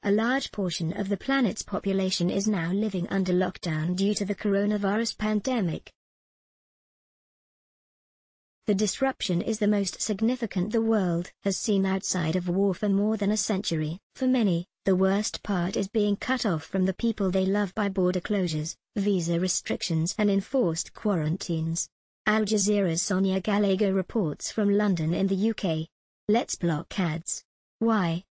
A large portion of the planet's population is now living under lockdown due to the coronavirus pandemic. The disruption is the most significant the world has seen outside of war for more than a century. For many, the worst part is being cut off from the people they love by border closures, visa restrictions and enforced quarantines. Al Jazeera's Sonia Gallego reports from London in the UK. Let's block ads. Why?